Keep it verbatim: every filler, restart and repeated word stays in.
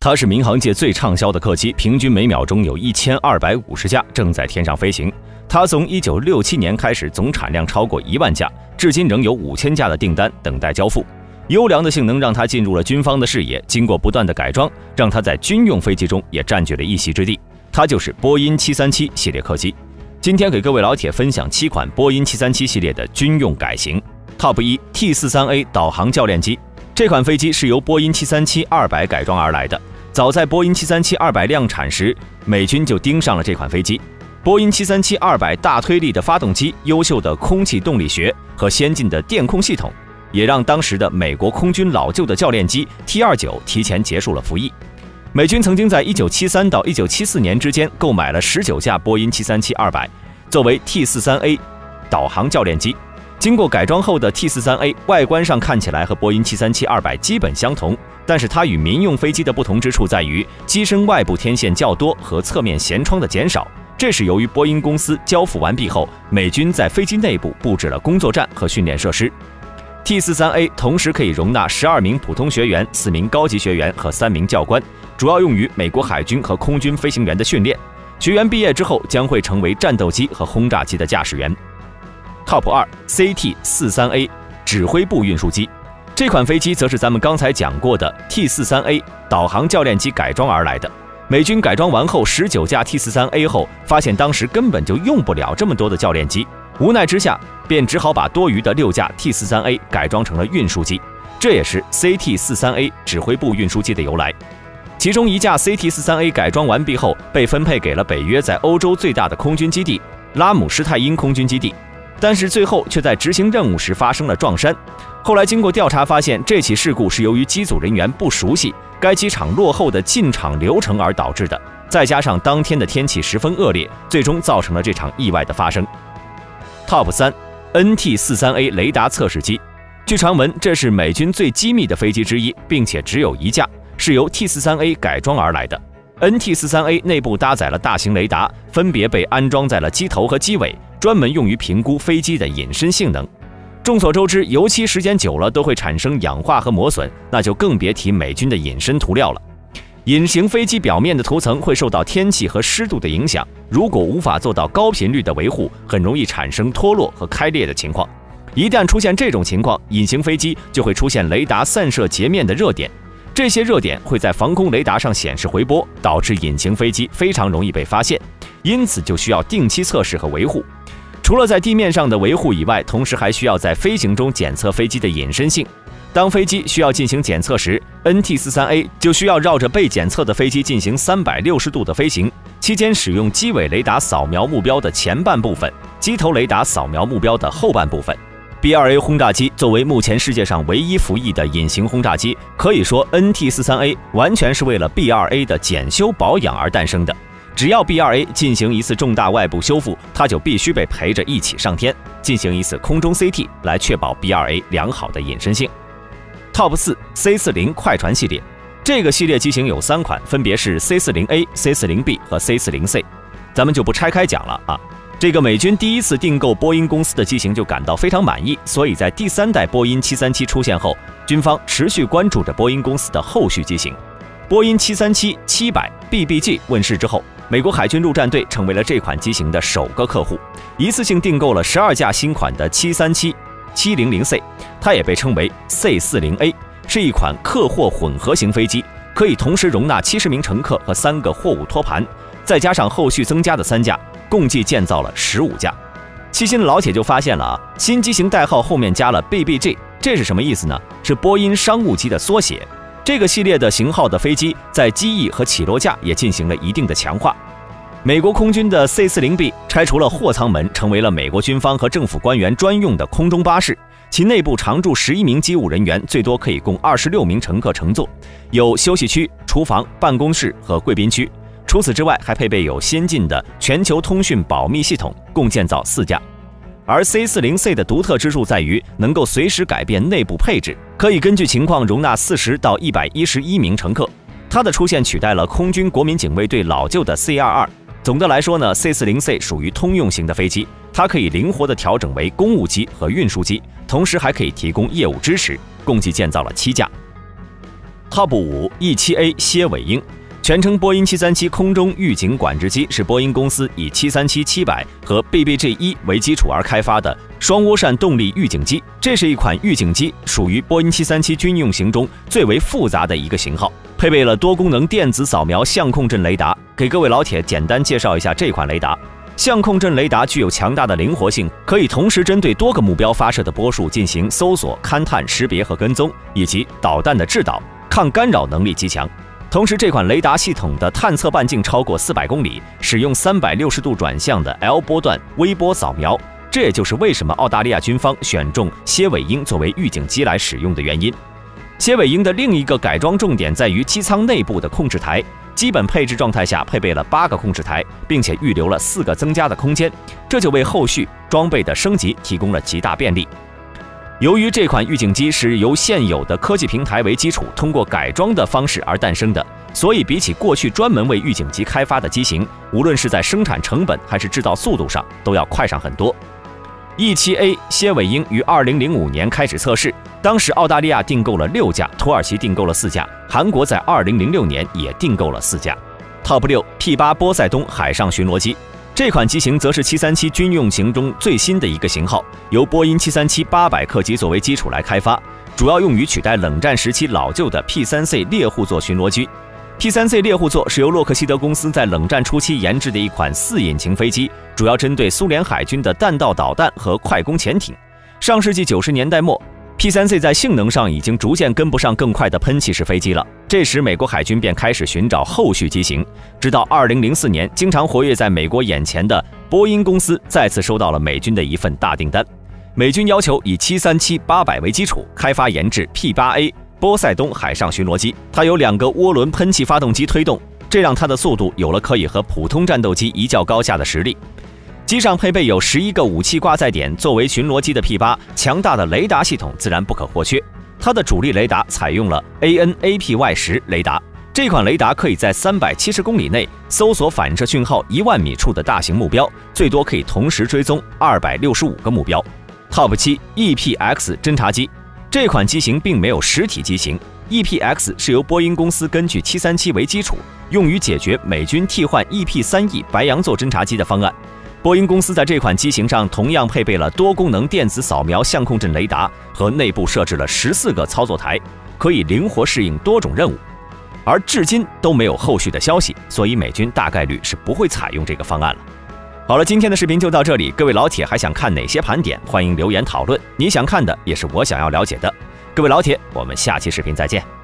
它是民航界最畅销的客机，平均每秒钟有一千二百五十架正在天上飞行。它从一九六七年开始，总产量超过一万架，至今仍有五千架的订单等待交付。优良的性能让它进入了军方的视野，经过不断的改装，让它在军用飞机中也占据了一席之地。它就是波音七三七系列客机。今天给各位老铁分享七款波音七三七系列的军用改型。Top 一 T 四十三 A 导航教练机，这款飞机是由波音七三七二百改装而来的。早在波音七三七二百量产时，美军就盯上了这款飞机。波音七三七二百大推力的发动机、优秀的空气动力学和先进的电控系统，也让当时的美国空军老旧的教练机 T 二十九 提前结束了服役。美军曾经在一九七三到一九七四年之间购买了十九架波音七三七二百，作为 T 四十三 A 导航教练机。经过改装后的 T 四十三 A 外观上看起来和波音七三七二百基本相同，但是它与民用飞机的不同之处在于机身外部天线较多和侧面舷窗的减少。这是由于波音公司交付完毕后，美军在飞机内部布置了工作站和训练设施。T 四十三 A 同时可以容纳十二名普通学员、四名高级学员和三名教官，主要用于美国海军和空军飞行员的训练。学员毕业之后将会成为战斗机和轰炸机的驾驶员。Top 二 C T 四十三 A 指挥部运输机，这款飞机则是咱们刚才讲过的 T 四十三 A 导航教练机改装而来的。美军改装完后十九架 T 四十三 A 后，发现当时根本就用不了这么多的教练机，无奈之下便只好把多余的六架 T 四十三 A 改装成了运输机，这也是 C T 四十三 A 指挥部运输机的由来。其中一架 C T 四十三 A 改装完毕后，被分配给了北约在欧洲最大的空军基地拉姆施泰因空军基地，但是最后却在执行任务时发生了撞山。后来经过调查发现，这起事故是由于机组人员不熟悉该机场落后的进场流程而导致的，再加上当天的天气十分恶劣，最终造成了这场意外的发生。Top 三 N T 四十三 A 雷达测试机，据传闻这是美军最机密的飞机之一，并且只有一架，是由 T 四十三 A 改装而来的。N T 四十三 A 内部搭载了大型雷达，分别被安装在了机头和机尾，专门用于评估飞机的隐身性能。众所周知，油漆时间久了都会产生氧化和磨损，那就更别提美军的隐身涂料了。隐形飞机表面的涂层会受到天气和湿度的影响，如果无法做到高频率的维护，很容易产生脱落和开裂的情况。一旦出现这种情况，隐形飞机就会出现雷达散射截面的热点，这些热点会在防空雷达上显示回波，导致隐形飞机非常容易被发现，因此就需要定期测试和维护。除了在地面上的维护以外，同时还需要在飞行中检测飞机的隐身性。当飞机需要进行检测时 ，N T 四十三 A 就需要绕着被检测的飞机进行三百六十度的飞行，期间使用机尾雷达扫描目标的前半部分，机头雷达扫描目标的后半部分。B 二 A 轰炸机作为目前世界上唯一服役的隐形轰炸机，可以说 N T 四十三 A 完全是为了 B 二 A 的检修保养而诞生的。只要 B 二 A 进行一次重大外部修复，它就必须被陪着一起上天，进行一次空中 C T 来确保 B 二 A 良好的隐身性。Top 四 C 四十 快船系列，这个系列机型有三款，分别是 C 四十 A、C 四十 B 和 C 四十 C， 咱们就不拆开讲了啊。这个美军第一次订购波音公司的机型就感到非常满意，所以在第三代波音七三七出现后，军方持续关注着波音公司的后续机型。波音七三七 七百 B B G 问世之后，美国海军陆战队成为了这款机型的首个客户，一次性订购了十二架新款的七三七 七零零 C， 它也被称为 C 四十 A， 是一款客货混合型飞机，可以同时容纳七十名乘客和三个货物托盘，再加上后续增加的三架，共计建造了十五架。细心的老铁就发现了啊，新机型代号后面加了 B B G， 这是什么意思呢？是波音商务机的缩写。这个系列的型号的飞机在机翼和起落架也进行了一定的强化。美国空军的 C 四十 B 拆除了货舱门，成为了美国军方和政府官员专用的空中巴士，其内部常驻十一名机务人员，最多可以供二十六名乘客乘坐，有休息区、厨房、办公室和贵宾区。除此之外，还配备有先进的全球通讯保密系统，共建造四架。而 C 四十 C 的独特之处在于能够随时改变内部配置，可以根据情况容纳四十到一百一十一名乘客。它的出现取代了空军国民警卫队老旧的 C 二十二。总的来说呢 ，C 四十 C 属于通用型的飞机，它可以灵活地调整为公务机和运输机，同时还可以提供业务支持，共计建造了七架。 Top 五 E 七 A 蝎尾鹰，全称波音七三七空中预警管制机，是波音公司以七三七七百和 B B J 一为基础而开发的双涡扇动力预警机。这是一款预警机，属于波音七三七军用型中最为复杂的一个型号，配备了多功能电子扫描相控阵雷达。给各位老铁简单介绍一下这款雷达。相控阵雷达具有强大的灵活性，可以同时针对多个目标发射的波束进行搜索、勘探、识别和跟踪，以及导弹的制导，抗干扰能力极强。同时，这款雷达系统的探测半径超过四百公里，使用三百六十度转向的 L 波段微波扫描，这也就是为什么澳大利亚军方选中蝎尾鹰作为预警机来使用的原因。蝎尾鹰的另一个改装重点在于机舱内部的控制台，基本配置状态下配备了八个控制台，并且预留了四个增加的空间，这就为后续装备的升级提供了极大便利。由于这款预警机是由现有的科技平台为基础，通过改装的方式而诞生的，所以比起过去专门为预警机开发的机型，无论是在生产成本还是制造速度上，都要快上很多。E 七 A 蝎尾鹰于二零零五年开始测试，当时澳大利亚订购了六架，土耳其订购了四架，韩国在二零零六年也订购了四架。Top 六 P 八 波塞冬海上巡逻机。这款机型则是七三七军用型中最新的一个型号，由波音七三七八百客机作为基础来开发，主要用于取代冷战时期老旧的 P 三 C 猎户座巡逻机。P 三 C 猎户座是由洛克希德公司在冷战初期研制的一款四引擎飞机，主要针对苏联海军的弹道导弹和快攻潜艇。上世纪九十年代末， P 三 C 在性能上已经逐渐跟不上更快的喷气式飞机了。这时，美国海军便开始寻找后续机型，直到二零零四年，经常活跃在美国眼前的波音公司再次收到了美军的一份大订单。美军要求以七三七八百为基础，开发研制 P 八 A 波塞冬海上巡逻机。它由两个涡轮喷气发动机推动，这让它的速度有了可以和普通战斗机一较高下的实力。机上配备有十一个武器挂载点，作为巡逻机的 P 八，强大的雷达系统自然不可或缺。它的主力雷达采用了 A N A P Y 十 雷达，这款雷达可以在三百七十公里内搜索反射讯号一万米处的大型目标，最多可以同时追踪二百六十五个目标。Top 七 E P X 侦察机，这款机型并没有实体机型 ，E P X 是由波音公司根据七三七为基础，用于解决美军替换 E P 三 E 白羊座侦察机的方案。波音公司在这款机型上同样配备了多功能电子扫描相控阵雷达和内部设置了十四个操作台，可以灵活适应多种任务。而至今都没有后续的消息，所以美军大概率是不会采用这个方案了。好了，今天的视频就到这里，各位老铁还想看哪些盘点？欢迎留言讨论，你想看的也是我想要了解的。各位老铁，我们下期视频再见。